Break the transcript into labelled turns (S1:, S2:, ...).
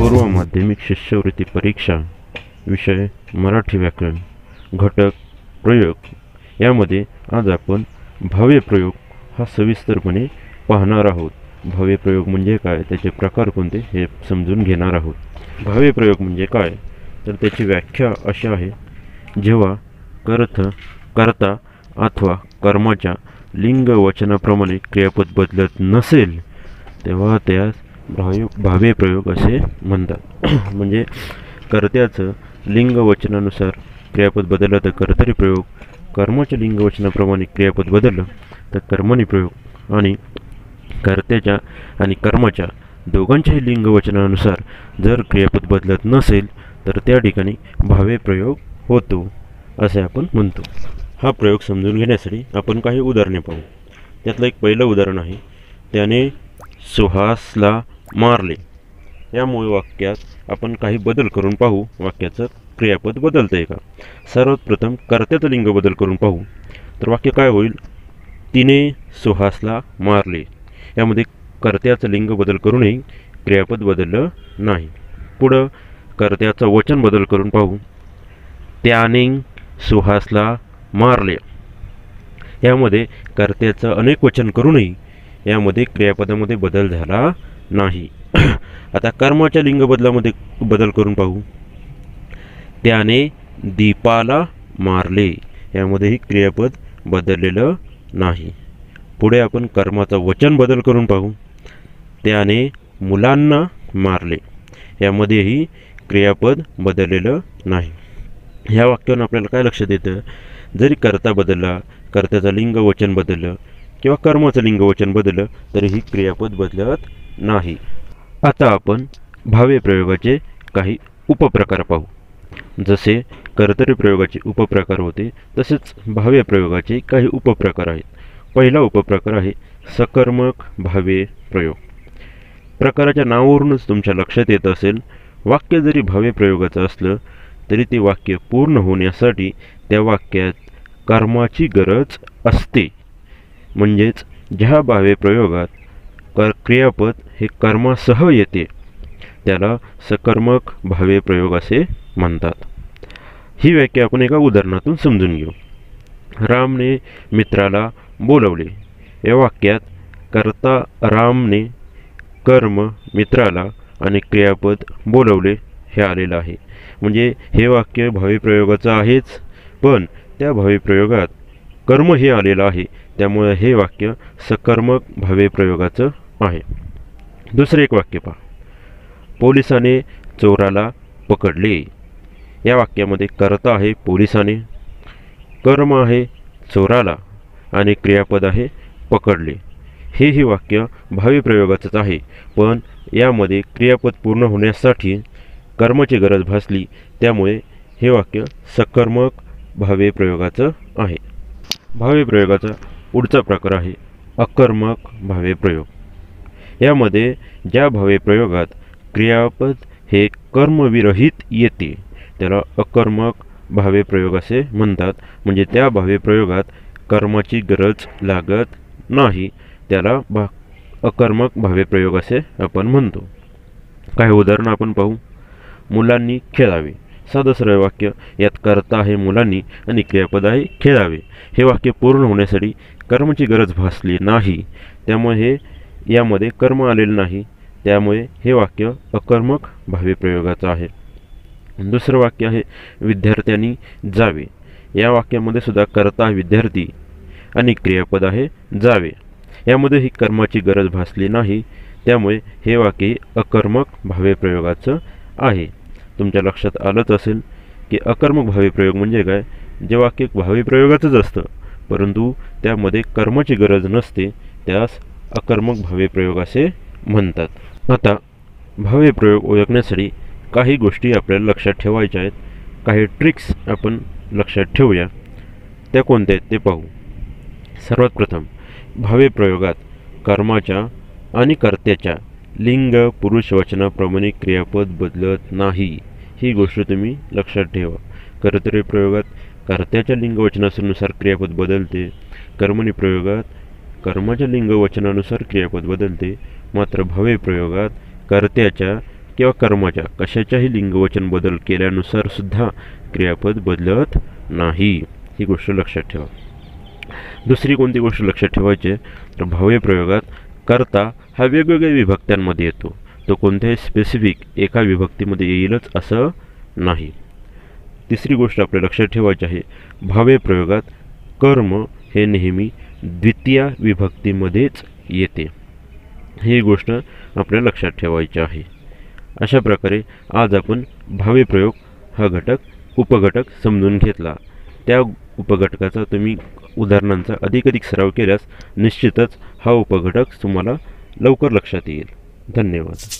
S1: पूर्व माध्यमिक शिष्यवृत्ती परीक्षा विषय मराठी व्याकरण घटक प्रयोग यामध्ये आज आपण भाव्य प्रयोग हा सविस्तरपणे पाहणार आहोत। भाव्य प्रयोग म्हणजे काय, त्याचे प्रकार कोणते हे समजून घेणार आहोत। भाव्य प्रयोग म्हणजे काय तर त्याची व्याख्या अशी आहे, जेव्हा कर्ता अथवा कर्माच्या लिंग वचनाप्रमाणे क्रियापद बदलत नसेल तेव्हा त्यास भाव्य प्रयोग असे म्हणतात। म्हणजे कर्त्याचं लिंग वचनानुसार क्रियापद बदललं तर कर्तरी प्रयोग, कर्माच्या लिंग वचनाप्रमाणे क्रियापद बदललं तर कर्मणी प्रयोग आणि कर्त्याच्या आणि कर्माच्या दोघांच्याही लिंग वचनानुसार जर क्रियापद बदलत नसेल तर त्या ठिकाणी भाव्य प्रयोग होतो असे आपण म्हणतो। हा प्रयोग समजून घेण्यासाठी आपण काही उदाहरणे पाहू। त्यातलं एक पहिलं उदाहरण आहे, त्याने सुहासला मारले। यामुळे वाक्यात आपण काही बदल करून पाहू, वाक्याचं क्रियापद बदलतंय का। सर्वात प्रथम कर्त्याचं लिंग बदल करून पाहू तर वाक्य काय होईल, तिने सुहासला मारले। यामध्ये कर्त्याचं लिंग बदल करूनही क्रियापद बदललं नाही। पुढं कर्त्याचं वचन बदल करून पाहू, त्याने सुहासला मारले। यामध्ये कर्त्याचं अनेक वचन करूनही यामध्ये क्रियापदामध्ये बदल झाला नाही। आता कर्माच्या लिंग बदलामध्ये बदल करून पाहू, त्याने दीपाला मारले। यामध्येही क्रियापद बदललेलं नाही। पुढे आपण कर्माचं वचन बदल करून पाहू, त्याने मुलांना मारले। यामध्येही क्रियापद बदललेलं नाही। ह्या वाक्यावरून आपल्याला काय लक्षात येतं, जरी कर्ता बदलला, कर्त्याचं लिंग वचन बदललं किंवा कर्माचं लिंग वचन बदललं तरीही क्रियापद बदलत नाही। आता आपण भाव्य प्रयोगाचे काही उपप्रकार पाहू। जसे कर्तरी प्रयोगाचे उपप्रकार होते तसेच भाव्य प्रयोगाचे काही उपप्रकार आहेत। पहिला उपप्रकार आहे सकर्मक भाव्य प्रयोग। प्रकाराच्या नावावरूनच तुमच्या लक्षात येत असेल, वाक्य जरी भाव्य प्रयोगाचं असलं तरी ते वाक्य पूर्ण होण्यासाठी त्या वाक्यात कर्माची गरज असते। म्हणजेच ज्या भाव्य प्रयोगात क्रियापद हे कर्मासह येते त्याला सकर्मक भाव्य प्रयोग असे म्हणतात। ही व्याख्या आपण एका उदाहरणातून समजून घेऊ। रामने मित्राला बोलवले। या वाक्यात कर्ता रामने, कर्म मित्राला आणि क्रियापद बोलवले हे आलेलं आहे। म्हणजे हे वाक्य भाव्य प्रयोगाचं आहेच, पण त्या भाव्य प्रयोगात कर्म हे आलेलं आहे, त्यामुळे हे वाक्य सकर्मक भाव्य प्रयोगाचं आहे। दुसरे एक वाक्य पहा, पोलिसाने चोराला पकडले। या वाक्यामध्ये कर्ता आहे पोलिसाने, कर्म आहे चोराला आणि क्रियापद आहे पकडले। हे वाक्य भाव्य प्रयोगाचंच आहे, पण यामध्ये क्रियापद पूर्ण होण्यासाठी कर्माची गरज भासली, त्यामुळे हे वाक्य सकर्मक भाव्य प्रयोगाचं आहे। भाव्य प्रयोगाचा पुढचा प्रकार आहे अकर्मक भाव्य प्रयोग। यामध्ये ज्या भाव्य प्रयोगात क्रियापद हे कर्मविरहित येते त्याला अकर्मक भाव्य प्रयोग असे म्हणतात। म्हणजे त्या भाव्य प्रयोगात कर्माची गरज लागत नाही त्याला अकर्मक भाव्य प्रयोग असे आपण म्हणतो। काही उदाहरणं आपण पाहू। मुलांनी खेळावे। साधं सरळ वाक्य, यात कर्ता आहे मुलांनी आणि क्रियापद आहे खेळावे। हे वाक्य पूर्ण होण्यासाठी कर्माची गरज भासली नाही, त्यामुळे यामध्ये कर्म आलेलं नाही, त्यामुळे हे वाक्य अकर्मक भाव्य प्रयोगाचं आहे। दुसरं वाक्य आहे विद्यार्थ्यांनी जावे। या वाक्यामध्ये सुद्धा कर्ता विद्यार्थी आणि क्रियापद आहे जावे। यामध्ये ही कर्माची गरज भासली नाही, त्यामुळे हे वाक्य अकर्मक भाव्य प्रयोगाचं आहे। तुमच्या लक्षात आलंच असेल की अकर्मक भाव्य प्रयोग म्हणजे काय, जे वाक्य भाव्य प्रयोगाचंच असतं परंतु त्यामध्ये कर्माची गरज नसते त्यास अकर्मक भाव्य प्रयोग असे म्हणतात। आता भाव्य प्रयोग ओळखण्यासाठी काही गोष्टी आपल्याला लक्षात ठेवायच्या आहेत, काही ट्रिक्स आपण लक्षात ठेवूया। त्या कोणत्या आहेत ते पाहू। सर्वात प्रथम, भाव्य प्रयोगात कर्माच्या आणि कर्त्याच्या लिंग पुरुष वचनाप्रमाणे क्रियापद बदलत नाही, ही गोष्ट तुम्ही लक्षात ठेवा। कर्तरी प्रयोगात कर्त्याच्या लिंग वचनानुसार क्रियापद बदलते, कर्मणी प्रयोगात कर्माच्या लिंग वचनानुसार क्रियापद बदलते, मात्र भाव्य प्रयोगात कर्त्याच्या किंवा कर्माच्या कशाच्याही लिंगवचन बदल केल्यानुसार सुद्धा क्रियापद बदलत नाही. ही गोष्ट लक्षात ठेवा. दुसरी कोणती गोष्ट लक्षात ठेवायची तर भाव्य प्रयोगात कर्ता हा वेगवेगळ्या विभक्त्यांमध्ये येतो. तो कोणत्याही स्पेसिफिक एका विभक्तीमध्ये येईलच असं नाही. तिसरी गोष्ट आपल्या लक्षात ठेवायची आहे, भाव्य प्रयोगात कर्म हे नेहमी द्वितीय विभक्तीमध्येच येते. ही गोष्ट आपल्या लक्षात ठेवायची आहे. अशा प्रकारे आज आपण भाव्य प्रयोग हा उपघटक समजून घेतला. त्या उपघटकाचा तुम्ही उदाहरणांचा अधिकाधिक सराव केल्यास निश्चितच हा उपघटक तुम्हाला लवकर लक्षात येईल. धन्यवाद.